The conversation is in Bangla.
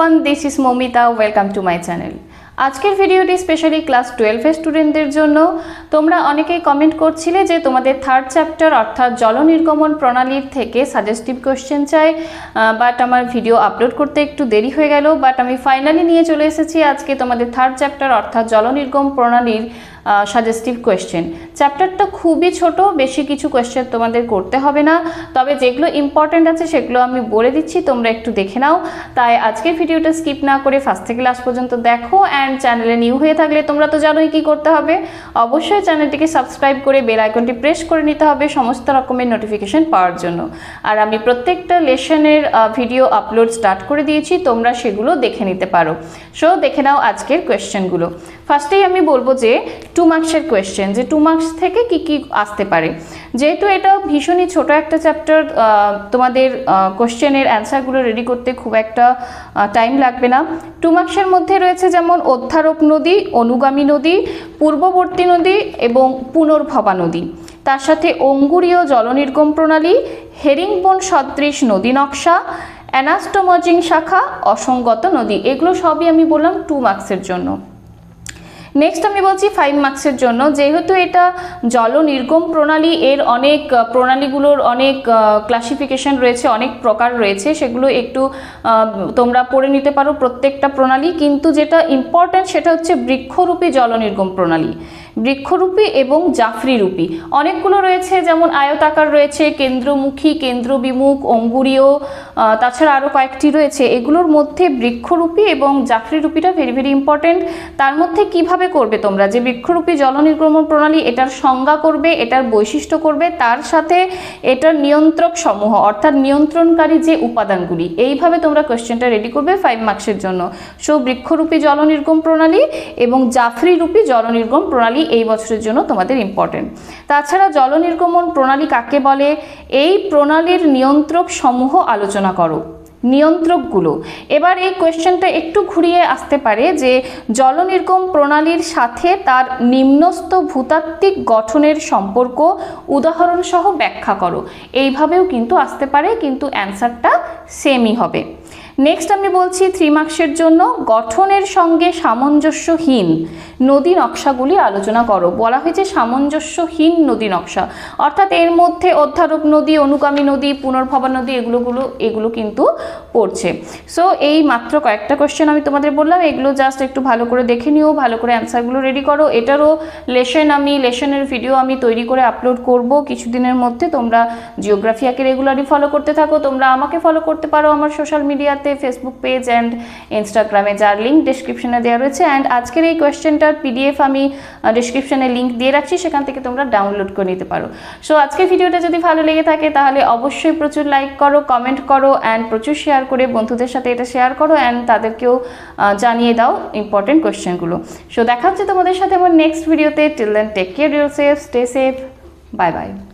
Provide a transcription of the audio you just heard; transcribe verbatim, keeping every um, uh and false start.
everyone, this is Momita. Welcome to my channel. আজকের ভিডিওটি স্পেশালি ক্লাস টুয়েলভ এর স্টুডেন্টদের জন্য। তোমরা অনেকেই কমেন্ট করছিলে যে তোমাদের থার্ড চ্যাপ্টার অর্থাৎ জল নির্গমন প্রণালীর থেকে সাজেস্টিভ কোশ্চেন চাই, বাট আমার ভিডিও আপলোড করতে একটু দেরি হয়ে গেল, বাট আমি ফাইনালি নিয়ে চলে এসেছি আজকে তোমাদের থার্ড চ্যাপ্টার অর্থাৎ জল নির্গম প্রণালীর সাজেস্টিভ কোয়েশ্চেন। চ্যাপ্টারটা খুবই ছোট, বেশি কিছু কোয়েশ্চেন তোমাদের করতে হবে না, তবে যেগুলো ইম্পর্টেন্ট আছে সেগুলো আমি বলে দিচ্ছি, তোমরা একটু দেখে নাও। তাই আজকের ভিডিওটা স্কিপ না করে ফার্স্ট থেকে লাস্ট পর্যন্ত দেখো। অ্যান্ড চ্যানেলে নিউ হয়ে থাকলে তোমরা তো জানোই কি করতে হবে, অবশ্যই চ্যানেলটিকে সাবস্ক্রাইব করে বেল আইকনটি প্রেস করে নিতে হবে সমস্ত রকমের নোটিফিকেশন পাওয়ার জন্য। আর আমি প্রত্যেকটা লেসনের ভিডিও আপলোড স্টার্ট করে দিয়েছি, তোমরা সেগুলো দেখে নিতে পারো। সো দেখে নাও আজকের কোয়েশ্চেনগুলো। ফার্স্টেই আমি বলবো যে টু মার্কসের কোয়েশ্চেন, যে টু মার্কস থেকে কি কি আসতে পারে। যেহেতু এটা ভীষণই ছোট একটা চ্যাপ্টার, তোমাদের কোয়েশ্চেনের অ্যান্সারগুলো রেডি করতে খুব একটা টাইম লাগবে না। টু মার্কসের মধ্যে রয়েছে যেমন অধ্যারোপ নদী, অনুগামী নদী, পূর্ববর্তী নদী এবং পুনর্ভবা নদী। তার সাথে অঙ্গুরীয় জলনির্গম প্রণালী, হেরিংবোন সদৃশ নদী নকশা, অ্যানাস্টোমজিং শাখা, অসঙ্গত নদী। এগুলো সবই আমি বললাম টু মার্কসের জন্য। নেক্সট আমি বলছি ফাইভ মার্কসের জন্য। যেহেতু এটা জল নির্গম প্রণালী, এর অনেক প্রণালীগুলোর অনেক ক্লাসিফিকেশন রয়েছে, অনেক প্রকার রয়েছে, সেগুলো একটু তোমরা পড়ে নিতে পারো প্রত্যেকটা প্রণালী। কিন্তু যেটা ইম্পর্ট্যান্ট সেটা হচ্ছে বৃক্ষরূপী জল নির্গম প্রণালী, বৃক্ষরূপী এবং জাফরিরূপী অনেকগুলো রয়েছে, যেমন আয়তাকার রয়েছে, কেন্দ্রমুখী, কেন্দ্রবিমুখ, অঙ্গুরীয়, তাছাড়া আরও কয়েকটি রয়েছে। এগুলোর মধ্যে বৃক্ষরূপী এবং জাফরিরূপীটা ভেরি ভেরি ইম্পর্টেন্ট। তার মধ্যে কিভাবে করবে তোমরা যে বৃক্ষরূপী জল নির্গমন প্রণালী, এটার সংজ্ঞা করবে, এটার বৈশিষ্ট্য করবে, তার সাথে এটার নিয়ন্ত্রক সমূহ অর্থাৎ নিয়ন্ত্রণকারী যে উপাদানগুলি, এইভাবে তোমরা কোয়েশ্চেনটা রেডি করবে ফাইভ মার্কসের জন্য। সো বৃক্ষরূপী জল নির্গম প্রণালী এবং জাফরিরূপী জল নির্গম প্রণালী এই বছরের জন্য তোমাদের ইম্পর্টেন্ট। তাছাড়া জল নির্গমন প্রণালী কাকে বলে, এই প্রণালীর নিয়ন্ত্রক সমূহ আলোচনা করো, নিয়ন্ত্রকগুলো। এবার এই কোয়েশ্চেনটা একটু ঘুরিয়ে আসতে পারে যে জল নির্গম প্রণালীর সাথে তার নিম্নস্থ ভূতাত্ত্বিক গঠনের সম্পর্ক উদাহরণ সহ ব্যাখ্যা করো, এইভাবেও কিন্তু আসতে পারে, কিন্তু অ্যান্সারটা সেমই হবে। নেক্সট আমি বলছি থ্রি মার্কসের জন্য গঠনের সঙ্গে সামঞ্জস্যহীন নদী নকশাগুলি আলোচনা করো। বলা হয়েছে সামঞ্জস্যহীন নদী নকশা, অর্থাৎ এর মধ্যে অধ্যারোপ নদী, অনুগামী নদী, পুনর্ভবা নদী এগুলোগুলো এগুলো কিন্তু পড়ছে। সো এই মাত্র কয়েকটা কোয়েশ্চেন আমি তোমাদের বললাম, এগুলো জাস্ট একটু ভালো করে দেখে নিও, ভালো করে অ্যান্সারগুলো রেডি করো। এটারও লেসন আমি লেসনের ভিডিও আমি তৈরি করে আপলোড করব কিছুদিনের মধ্যে। তোমরা জিওগ্রাফিয়াকে রেগুলারলি ফলো করতে থাকো। তোমরা আমাকে ফলো করতে পারো আমার সোশ্যাল মিডিয়াতে, ফেসবুক পেজ অ্যান্ড ইনস্টাগ্রামে, যার লিঙ্ক ডেসক্রিপশনে দেওয়া রয়েছে। অ্যান্ড আজকের এই কোয়েশ্চেনটার পিডিএফ আমি ডেসক্রিপশনে লিঙ্ক দিয়ে রাখছি, সেখান থেকে তোমরা ডাউনলোড করে নিতে পারো। সো আজকের ভিডিওটা যদি ভালো লেগে থাকে তাহলে অবশ্যই প্রচুর লাইক করো, কমেন্ট করো অ্যান্ড প্রচুর শেয়ার করে বন্ধুদের সাথে এটা শেয়ার করো অ্যান্ড তাদেরকেও জানিয়ে দাও ইম্পর্টেন্ট কোয়েশ্চেনগুলো। সো দেখা হচ্ছে তোমাদের সাথে আমার নেক্সট ভিডিওতে। Till then take care yourself, stay safe, bye by.